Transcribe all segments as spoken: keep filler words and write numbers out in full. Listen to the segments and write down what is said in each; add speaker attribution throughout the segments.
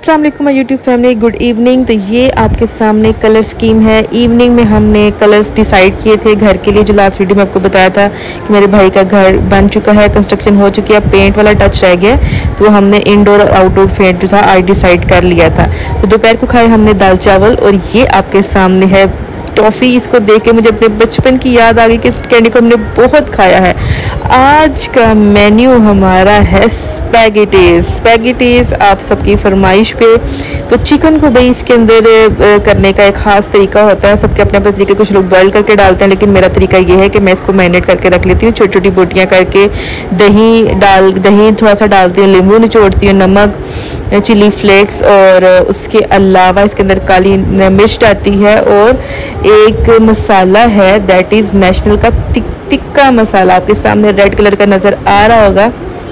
Speaker 1: अस्सलाम वालेकुम my YouTube family, good evening. तो ये आपके सामने कलर स्कीम है। इवनिंग में हमने कलर्स डिसाइड किए थे घर के लिए, जो लास्ट वीडियो में आपको बताया था कि मेरे भाई का घर बन चुका है, कंस्ट्रक्शन हो चुकी है, पेंट वाला टच रह गया, तो हमने इंडोर और आउटडोर पेंट जो था आज डिसाइड कर लिया था। तो दोपहर को खाए हमने दाल चावल, और ये आपके सामने है टॉफ़ी। इसको देख के मुझे अपने बचपन की याद आ गई कि इस कैंडी को हमने बहुत खाया है। आज का मेन्यू हमारा है स्पैगेटीज। स्पैगेटीज आप सबकी फरमाइश पे। तो चिकन को भाई इसके अंदर करने का एक ख़ास तरीका होता है, सबके अपने अपने तरीके। कुछ लोग बॉयल करके डालते हैं, लेकिन मेरा तरीका ये है कि मैं इसको मैरिनेट करके रख लेती हूँ, छोटी छोटी बोटियाँ करके। दही डाल दही थोड़ा सा डालती हूँ, नींबू निचोड़ती हूँ, नमक, चिली फ्लेक्स, और उसके अलावा इसके अंदर काली मिर्च डालती है, और एक मसाला है दैट इज़ नेशनल का टिक टिक्का मसाला, आपके सामने रेड कलर का नज़र आ रहा होगा।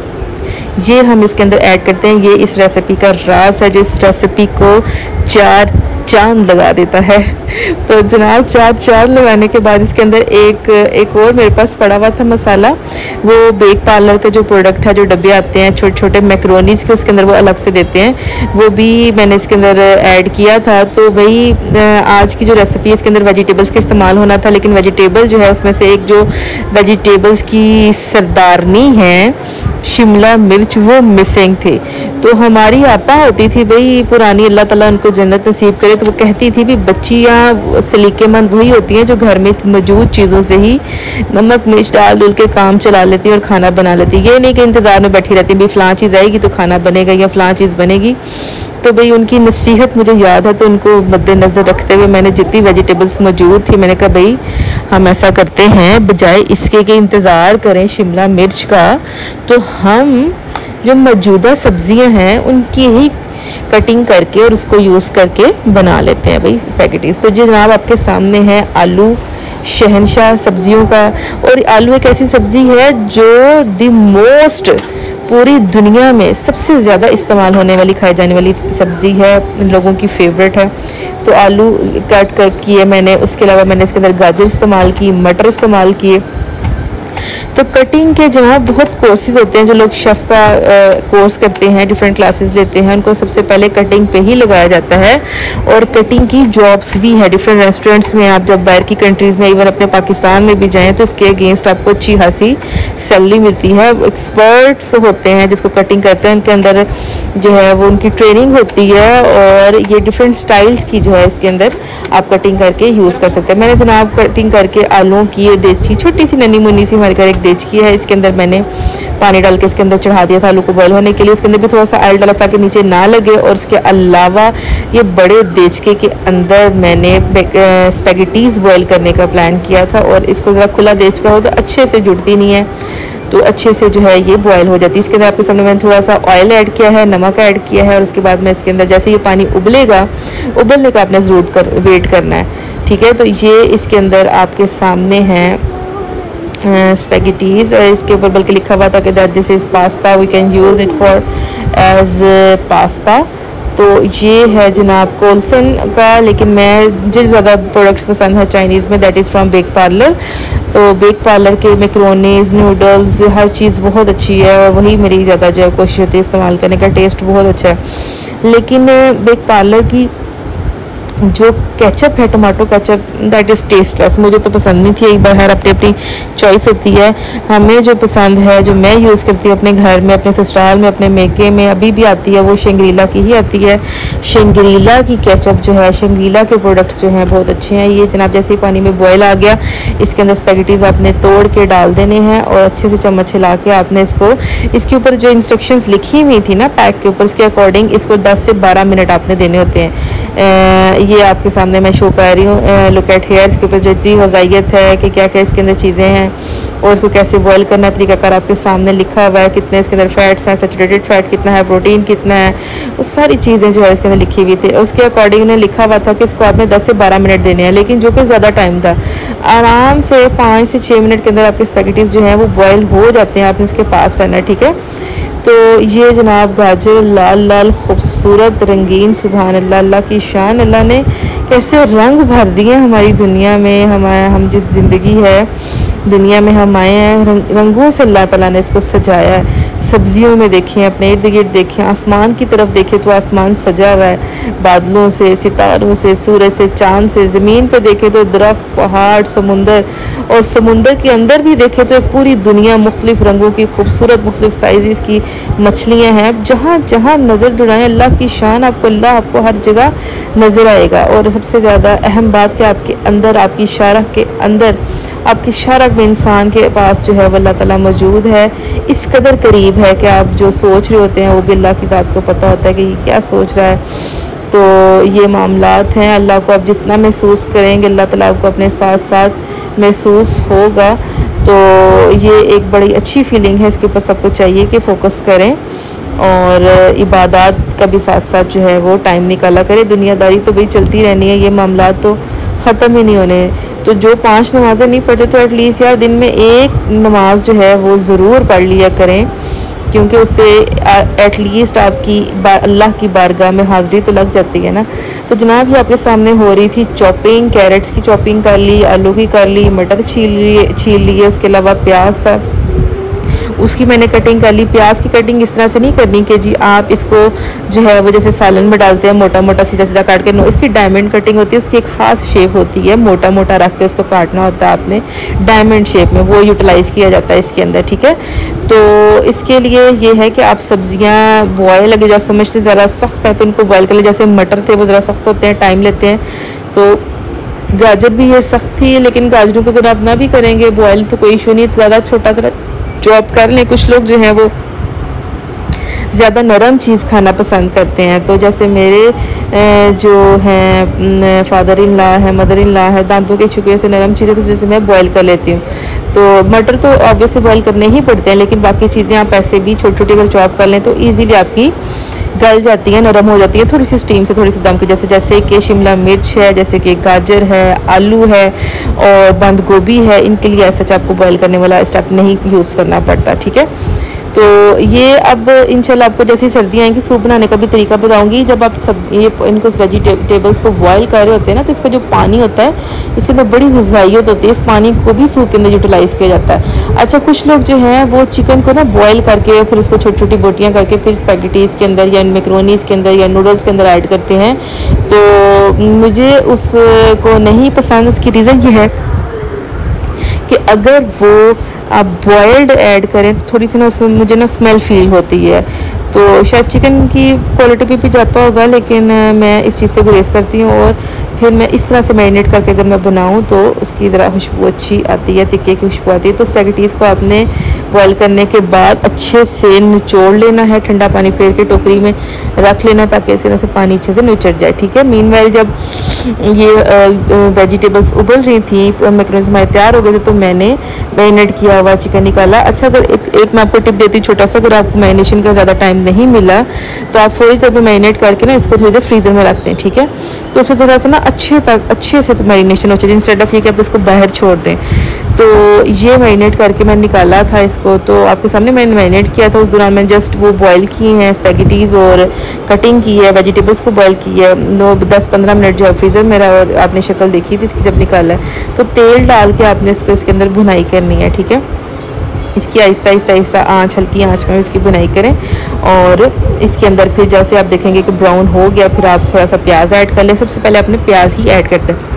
Speaker 1: ये हम इसके अंदर ऐड करते हैं। ये इस रेसिपी का राज है, जो इस रेसिपी को चार चांद लगा देता है। तो जनाब, चार चांद लगाने के बाद इसके अंदर एक एक और मेरे पास पड़ा हुआ था मसाला, वो बेक पार्लर का जो प्रोडक्ट है, जो डब्बे आते हैं छोटे छोटे मैक्रोनीज के, उसके अंदर वो अलग से देते हैं, वो भी मैंने इसके अंदर ऐड किया था। तो वही आज की जो रेसिपी है, इसके अंदर वेजिटेबल्स का इस्तेमाल होना था, लेकिन वेजिटेबल जो है उसमें से एक जो वेजिटेबल्स की सरदारनी है शिमला मिर्च, वो मिसिंग थे। तो हमारी आपा होती थी भाई पुरानी, अल्लाह ताला उनको जन्नत नसीब करे, तो वो कहती थी भी बच्चियाँ सलीकेमंद वही होती हैं जो घर में मौजूद चीज़ों से ही नमक मिर्च डाल डुल के काम चला लेती और खाना बना लेती। ये नहीं कि इंतज़ार में बैठी रहती भी फ़लाँ चीज़ आएगी तो खाना बनेगा या फ़लाँ चीज़ बनेगी। तो भाई उनकी नसीहत मुझे याद है, तो उनको मद्देनज़र रखते हुए मैंने जितनी वेजिटेबल्स मौजूद थी, मैंने कहा भाई हम ऐसा करते हैं, बजाय इसके कि इंतज़ार करें शिमला मिर्च का, तो हम जो मौजूदा सब्ज़ियां हैं उनकी ही कटिंग करके और उसको यूज़ करके बना लेते हैं भाई स्पैगेटीज़। तो जी जनाब, आपके सामने है आलू, शहनशाह सब्जियों का। और आलू एक ऐसी सब्ज़ी है जो द मोस्ट पूरी दुनिया में सबसे ज़्यादा इस्तेमाल होने वाली, खाई जाने वाली सब्ज़ी है, लोगों की फेवरेट है। तो आलू कट कर किए मैंने, उसके अलावा मैंने इसके अंदर गाजर इस्तेमाल की, मटर इस्तेमाल किए। तो कटिंग के जनाब बहुत कोर्सेज होते हैं, जो लोग शेफ़ का कोर्स करते हैं, डिफरेंट क्लासेस लेते हैं, उनको सबसे पहले कटिंग पे ही लगाया जाता है। और कटिंग की जॉब्स भी है डिफरेंट रेस्टोरेंट्स में। आप जब बाहर की कंट्रीज़ में, इवन अपने पाकिस्तान में भी जाएं, तो इसके अगेंस्ट आपको अच्छी खासी सैलरी मिलती है। एक्सपर्ट्स होते हैं जिसको कटिंग करते हैं, उनके अंदर जो है वो उनकी ट्रेनिंग होती है, और ये डिफरेंट स्टाइल्स की जो है इसके अंदर आप कटिंग करके यूज़ कर सकते हैं। मैंने जनाब कटिंग करके आलूओं की देचकी, छोटी सी नन्ही मुन्नी सी हमारे घर एक देचकी है, इसके अंदर मैंने पानी डाल के इसके अंदर चढ़ा दिया था आलू को बॉयल होने के लिए। उसके अंदर भी थोड़ा सा ऑयल डाला ताकि नीचे ना लगे। और उसके अलावा ये बड़े देचके के अंदर मैंने स्पैगेटीज़ बॉयल करने का प्लान किया था, और इसको ज़रा खुला देचका हो तो अच्छे से जुड़ती नहीं है, तो अच्छे से जो है ये बॉयल हो जाती है। इसके अंदर आपके सामने मैंने थोड़ा सा ऑयल ऐड किया है, नमक ऐड किया है, और उसके बाद में इसके अंदर जैसे ये पानी उबलेगा, उबलने का आपने ज़रूर कर वेट करना है, ठीक है। तो ये इसके अंदर आपके सामने है स्पैगेटीज़। इसके ऊपर बल्कि लिखा हुआ था कि that this is pasta, we can use it for age pasta. तो ये है जनाब कोल्सन का, लेकिन मैं मुझे ज़्यादा प्रोडक्ट्स पसंद है चाइनीज़ में, that is from Bake Parlour. तो बेक पार्लर के मैक्रोनीज, नूडल्स, हर चीज़ बहुत अच्छी है, और वही मेरी ज़्यादा जो है कोशिश होती है इस्तेमाल करने का। टेस्ट बहुत अच्छा है। लेकिन बेक पार्लर की जो केचप है, tomato ketchup, that is tasteless, मुझे तो पसंद नहीं थी। एक बार हर अपनी अपनी चॉइस होती है। हमें जो पसंद है, जो मैं यूज़ करती हूँ अपने घर में, अपने ससुराल में, अपने मेके में अभी भी आती है, वो शंग्रीला की ही आती है। शंग्रीला की केचप जो है, शंग्रीला के प्रोडक्ट्स जो हैं बहुत अच्छे हैं। ये जनाब जैसे ही पानी में बॉयल आ गया, इसके अंदर स्पैगेटीज़ आपने तोड़ के डाल देने हैं, और अच्छे से चम्मच हिला के आपने इसको, इसके ऊपर जो इंस्ट्रक्शंस लिखी हुई थी ना पैक के ऊपर, उसके अकॉर्डिंग इसको दस से बारह मिनट आपने देने होते हैं। ये आपके सामने मैं शो कर रही हूँ, लुक एट हेयर, इसके ऊपर जो इतनी वज़ाइयत है कि क्या क्या इसके अंदर चीज़ें हैं, और इसको कैसे बॉयल करना, तरीकाकार आपके सामने लिखा हुआ है। कितने इसके अंदर फैट्स हैं, सैचुरेटेड फैट कितना है, प्रोटीन कितना है, वो सारी चीज़ें जो है इसके अंदर लिखी हुई थी। उसके अकॉर्डिंग उन्हें लिखा हुआ था कि इसको आपने दस से बारह मिनट देने हैं, लेकिन जो कि ज़्यादा टाइम था। आराम से पाँच से छः मिनट के अंदर आपके स्पैगेटीज़ जो हैं वो बॉयल हो जाते हैं, आपने इसके पास रहना है, ठीक है। तो ये जनाब गाजर लाल लाल खूबसूरत रंगीन, सुभान अल्लाह, अल्लाह की शान। अल्लाह ने कैसे रंग भर दिए हमारी दुनिया में। हमारा हम जिस ज़िंदगी है दुनिया में हम आए हैं, रंग, रंगों से अल्लाह ताला ने इसको सजाया है। सब्जियों में देखें, अपने इर्द गिर्द देखें, आसमान की तरफ देखें तो आसमान सजा हुआ है बादलों से, सितारों से, सूरज से, चाँद से। ज़मीन पे देखें तो दरख्त, पहाड़, समुंदर, और समुंदर के अंदर भी देखें तो पूरी दुनिया मुख्तलिफ़ रंगों की, खूबसूरत मुख्तलिफ़ साइज़ की मछलियाँ हैं। जहाँ जहाँ नज़र दुड़ाएँ अल्लाह की शान, आपको अल्लाह आपको हर जगह नज़र आएगा। और सबसे ज़्यादा अहम बात कि आपके अंदर, आपकी शारह के अंदर, आपकी शारक में इंसान के पास जो है वो अल्लाह ताला मौजूद है। इस कदर करीब है कि आप जो सोच रहे होते हैं वो भी अल्लाह की ज़ात को पता होता है कि ये क्या सोच रहा है। तो ये मामलात हैं, अल्लाह को आप जितना महसूस करेंगे अल्लाह ताला आपको अपने साथ साथ महसूस होगा। तो ये एक बड़ी अच्छी फीलिंग है, इसके ऊपर सबको चाहिए कि फ़ोकस करें और इबादत का भी साथ साथ जो है वो टाइम निकाला करें। दुनियादारी तो भाई चलती रहनी है, ये मामलात तो ख़त्म ही नहीं होने। तो जो पांच नमाज़ें नहीं पढ़ते तो एटलीस्ट यार दिन में एक नमाज जो है वो ज़रूर पढ़ लिया करें, क्योंकि उससे एटलीस्ट आपकी अल्लाह की बारगाह में हाज़िरी तो लग जाती है ना। तो जनाब ये आपके सामने हो रही थी चॉपिंग, कैरेट्स की चॉपिंग कर ली, आलू की कर ली, मटर छील लिए छील लिए उसके अलावा प्याज था उसकी मैंने कटिंग कर ली। प्याज की कटिंग इस तरह से नहीं करनी कि जी आप इसको जो है वो जैसे सालन में डालते हैं मोटा मोटा सीधा सीधा काट के, नो, इसकी डायमंड कटिंग होती है। उसकी एक ख़ास शेप होती है, मोटा मोटा रख के उसको काटना होता है आपने डायमंड शेप में, वो यूटिलाइज़ किया जाता है इसके अंदर, ठीक है। तो इसके लिए ये है कि आप सब्ज़ियाँ बॉयल लगे जो समझते ज़रा सख्त है तो उनको बॉयल कर ले। जैसे मटर थे वो ज़रा सख्त होते हैं, टाइम लेते हैं। तो गाजर भी ये सख्त थी, लेकिन गाजरों को अगर आप ना भी करेंगे बॉयल तो कोई इशू नहीं, ज़्यादा छोटा तरह चॉप कर लें। कुछ लोग जो हैं वो ज़्यादा नरम चीज़ खाना पसंद करते हैं, तो जैसे मेरे जो हैं फादर इन ला है, मदर इन ला है, दांतों के शुक्र से नरम चीज़ें तो जैसे मैं बॉयल कर लेती हूँ। तो मटर तो ऑब्वियसली बॉयल करने ही पड़ते हैं, लेकिन बाकी चीज़ें आप ऐसे भी छोटी छोटी अगर चॉप कर लें तो ईज़िली आपकी गल जाती है, नरम हो जाती है थोड़ी सी स्टीम से, थोड़ी सी दम की। जैसे जैसे कि शिमला मिर्च है, जैसे कि गाजर है, आलू है और बंद गोभी है, इनके लिए ऐसा आपको बॉयल करने वाला स्टेप नहीं यूज़ करना पड़ता, ठीक है। तो ये अब इंशाल्लाह आपको जैसे ही सर्दियाँ आएंगी सूप बनाने का भी तरीका बताऊंगी। जब आप सब ये इनको वेजिटेबल्स को बॉयल कर रहे होते हैं ना, तो इसका जो पानी होता है इसके अंदर बड़ी ग़िज़ाइयत होती है, इस पानी को भी सूप के अंदर यूटिलाइज़ किया जाता है। अच्छा, कुछ लोग जो हैं वो चिकन को ना बॉयल करके फिर उसको छोटी छोटी बोटियाँ करके फिर स्पैगेटीज़ के अंदर या मैकरोनीज़ के अंदर या नूडल्स के अंदर ऐड करते हैं, तो मुझे उसको नहीं पसंद। उसकी रीज़न ये है कि अगर वो आप बॉयल्ड ऐड करें तो थोड़ी सी ना उसमें मुझे ना स्मेल फील होती है। तो शायद चिकन की क्वालिटी पे भी जाता होगा, लेकिन मैं इस चीज़ से गुरेज करती हूँ। और फिर मैं इस तरह से मैरिनेट करके अगर मैं बनाऊँ तो उसकी ज़रा खुशबू अच्छी आती है, तिक्के की खुशबू आती है। तो स्पैगेटीज़ को आपने बॉयल करने के बाद अच्छे से निचोड़ लेना है, ठंडा पानी फेर के टोकरी में रख लेना ताकि इसके अंदर से पानी अच्छे से निचड़ जाए, ठीक है। मीनवाइल जब ये वेजिटेबल्स उबल रही थी, मैकरोनीज़ हमारे तैयार हो गए थे, तो मैंने मैरिनेट किया हुआ चिकन निकाला। अच्छा, अगर एक, एक मैं आपको टिप देती हूँ छोटा सा, अगर आपको मैरिनेशन का ज़्यादा टाइम नहीं मिला तो आप फौरी तौर पर मैरिनेट करके ना इसको थोड़ी देर फ्रीज़र में रखते हैं, ठीक है। तो उससे थोड़ा सा ना अच्छे तक अच्छे से तो मैरिनेशन हो जाती है, इंस्टेड ऑफ कि आप इसको बाहर छोड़ दें। तो ये मैरिनेट करके मैंने निकाला था इसको, तो आपके सामने मैंने मैरिनेट किया था। उस दौरान मैंने जस्ट वो बॉयल की हैं स्पैगेटीज़ और कटिंग की है, वेजिटेबल्स को बॉयल की है। दो दस पंद्रह मिनट जो है फ्रीज़र में रहा और आपने शक्ल देखी थी इसकी जब निकाला है। तो तेल डाल के आपने इसको इसके अंदर भुनाई करनी है, ठीक है। इसकी आहिस्ता आहिस्ता आहिस्ता आँच, हल्की आँच में इसकी बुनाई करें। और इसके अंदर फिर जैसे आप देखेंगे कि ब्राउन हो गया, फिर आप थोड़ा सा प्याज ऐड कर लें। सबसे पहले आपने प्याज ही ऐड करते हैं।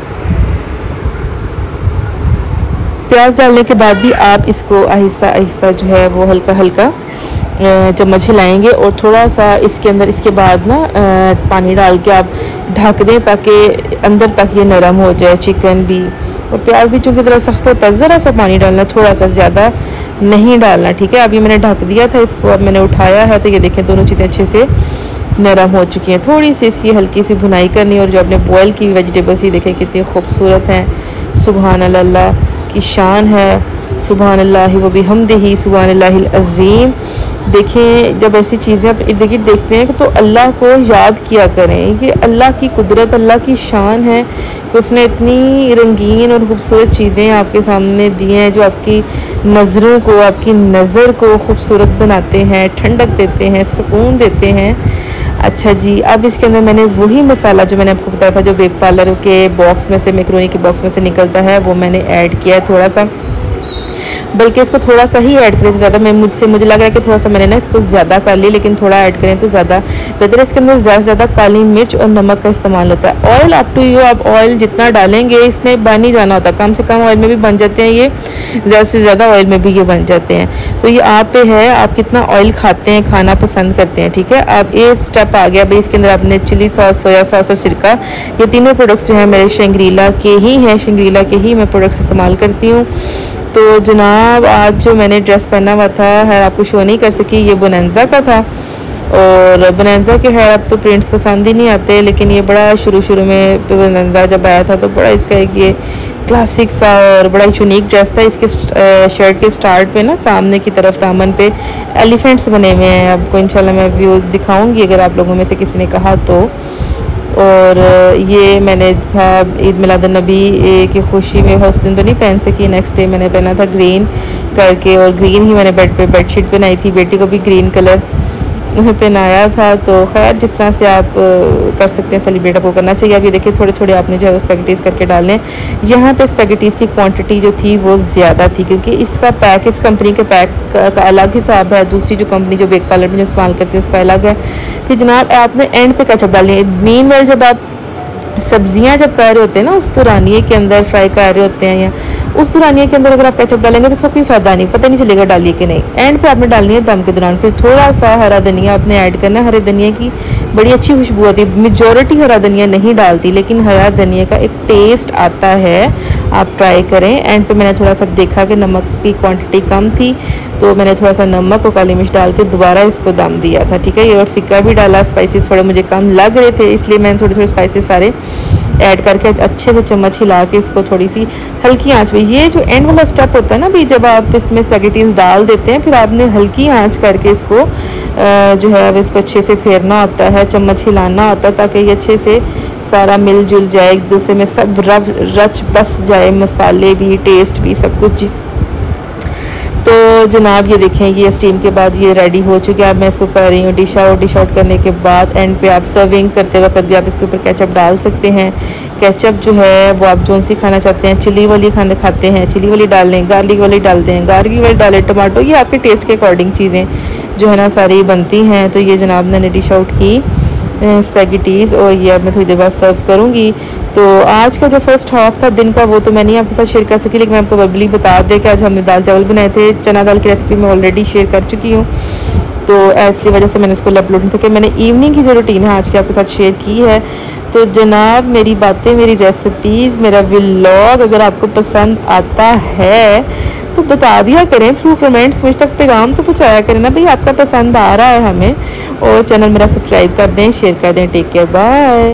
Speaker 1: प्याज डालने के बाद भी आप इसको आहिस्ता आहिस्ता जो है वो हल्का हल्का चम्मच हिलाएंगे और थोड़ा सा इसके अंदर इसके बाद ना पानी डाल के आप ढक दें ताकि अंदर तक ये नरम हो जाए चिकन भी। और प्याज भी चूँकि ज़रा सख्त होता है, ज़रा सा पानी डालना, थोड़ा सा, ज़्यादा नहीं डालना, ठीक है। अभी मैंने ढक दिया था इसको, अब मैंने उठाया है तो ये देखें दोनों चीज़ें अच्छे से नरम हो चुकी हैं। थोड़ी सी इसकी हल्की सी भुनाई करनी और जो आपने बॉयल की वेजिटेबल्स ही देखें कितनी खूबसूरत हैं, सुभान अल्लाह की शान है। सुभान अल्लाह व बिहम्दिही सुभान अल्लाहिल अज़ीम। देखें जब ऐसी चीज़ें आप इर्द गिर्द देखते हैं तो अल्लाह को याद किया करें। ये अल्लाह की कुदरत, अल्लाह की शान है कि उसने इतनी रंगीन और ख़ूबसूरत चीज़ें आपके सामने दी हैं जो आपकी नज़रों को, आपकी नज़र को खूबसूरत बनाते हैं, ठंडक देते हैं, सुकून देते हैं। अच्छा जी, अब इसके अंदर मैंने वही मसाला जो मैंने आपको बताया था, जो बेक पार्लर के बॉक्स में से, मैक्रोनी के बॉक्स में से निकलता है, वो मैंने ऐड किया है थोड़ा सा, बल्कि इसको थोड़ा सा ही ऐड करें तो ज़्यादा, मैं मुझसे मुझे लग रहा है कि थोड़ा सा मैंने ना इसको ज़्यादा कर ली, लेकिन थोड़ा ऐड करें तो ज़्यादा बेहतर है। इसके अंदर ज़्यादा से ज़्यादा काली मिर्च और नमक का इस्तेमाल होता है। ऑयल अप टू यू, आप ऑयल जितना डालेंगे इसमें बन ही जाना होता है, कम से कम ऑयल में भी बन जाते हैं ये, ज़्यादा से ज़्यादा ऑयल में भी ये बन जाते हैं। तो ये आप पे है, आप कितना ऑयल खाते हैं, खाना पसंद करते हैं, ठीक है। अब ये स्टेप आ गया भाई, इसके अंदर आपने चिली सॉस, सोया सॉस और सिरका, ये तीनों प्रोडक्ट्स जो है मेरे शंग्रीला के ही हैं, शंग्रीला के ही मैं प्रोडक्ट्स इस्तेमाल करती हूँ। तो जनाब आज जो मैंने ड्रेस पहना हुआ था है, आपको शो नहीं कर सकी, ये बोनेंजा का था। और बोनेंजा के है अब तो प्रिंट्स पसंद ही नहीं आते, लेकिन ये बड़ा शुरू शुरू में बोनेंजा जब आया था तो बड़ा इसका एक ये क्लासिक सा और बड़ा यूनिक ड्रेस था। इसके शर्ट के स्टार्ट पे ना सामने की तरफ दामन पे एलिफेंट्स बने हुए हैं। आपको इंशाल्लाह मैं व्यू दिखाऊंगी अगर आप लोगों में से किसी ने कहा तो। और ये मैंने था ईद मिलादुन्नबी की खुशी में, उस दिन तो नहीं पहन सकी, नेक्स्ट डे मैंने पहना था ग्रीन करके, और ग्रीन ही मैंने बेड पे बेडशीट पहनाई थी, बेटी को भी ग्रीन कलर पहनाया था। तो खैर जिस तरह से आप कर सकते हैं सेलिब्रेट आपको करना चाहिए। अब ये देखिए थोड़े थोड़े आपने जो है स्पैगेटीज़ करके डालने। यहाँ पे स्पैगेटीज़ की क्वांटिटी जो थी वो ज़्यादा थी, क्योंकि इसका पैक, इस कंपनी के पैक का, का अलग हिसाब है, दूसरी जो कंपनी जो बेक पार्लर में जो इस्तेमाल करती है उसका अलग है। फिर जनाब आपने एंड पे केचप डालनी है। मीन वाइल जब आप सब्जियां जब कर रहे होते हैं ना, उस दौरानिए के अंदर फ्राई कर रहे होते हैं, या उस दौरानिए के अंदर अगर आप केचप डालेंगे तो उसका कोई फ़ायदा नहीं, पता नहीं चलेगा डालिए कि नहीं। एंड पे आपने डालनी है दम के दौरान। फिर थोड़ा सा हरा धनिया आपने ऐड करना है। हरे धनिया की बड़ी अच्छी खुशबू आती है। मेजॉरिटी हरा धनिया नहीं डालती, लेकिन हरा धनिया का एक टेस्ट आता है, आप ट्राई करें। एंड पे मैंने थोड़ा सा देखा कि नमक की क्वांटिटी कम थी, तो मैंने थोड़ा सा नमक और काली मिर्च डाल के दोबारा इसको दम दिया था, ठीक है। ये और सिक्का भी डाला, स्पाइसेस थोड़े मुझे कम लग रहे थे इसलिए मैंने थोड़े थोड़े स्पाइसेस सारे ऐड करके अच्छे से चम्मच हिला के इसको थोड़ी सी हल्की आंच पे, ये जो एंड वाला स्टेप होता है ना भी, जब आप इसमें स्पैगेटीज़ डाल देते हैं फिर आपने हल्की आंच करके इसको जो है अब इसको अच्छे से फेरना होता है, चम्मच हिलाना होता है, ताकि ये अच्छे से सारा मिलजुल जाए, एक दूसरे में सब रब रच बस जाए, मसाले भी, टेस्ट भी, सब कुछ। तो जनाब ये देखें, ये स्टीम के बाद ये रेडी हो चुकी है। अब मैं इसको कर रही हूँ डिश आउट। डिश आउट करने के बाद एंड पे आप सर्विंग करते वक्त भी आप इसके ऊपर केचप डाल सकते हैं। केचप जो है वो आप जोन सी खाना चाहते हैं, चिली वाली खाने खाते हैं चिली वाली डाल लें, गार्लिक वाली डालते हैं गार्लिक वाली डालें, टमाटो, ये आपके टेस्ट के अकॉर्डिंग चीज़ें जो है ना सारी बनती हैं। तो ये जनाब मैंने डिश आउट की स्पैगेटीज़, और ये अब मैं थोड़ी देर बाद सर्व करूँगी। तो आज का जो फर्स्ट हाफ था दिन का वो तो मैं नहीं आपके साथ शेयर कर सकी, लेकिन मैं आपको वर्बली बता दें कि आज हमने दाल चावल बनाए थे। चना दाल की रेसिपी मैं ऑलरेडी शेयर कर चुकी हूँ, तो इसलिए वजह से मैंने इसको अपलोड नहीं था कि मैंने इवनिंग की जो रूटीन है आज की आपके साथ शेयर की है। तो जनाब मेरी बातें, मेरी रेसिपीज़, मेरा व्लॉग अगर आपको पसंद आता है तो बता दिया करें थ्रू कमेंट्स, मुझ तक पैगाम तो पहुँचाया करें ना भाई आपका पसंद आ रहा है हमें, और चैनल मेरा सब्सक्राइब कर दें, शेयर कर दें। Take care, bye.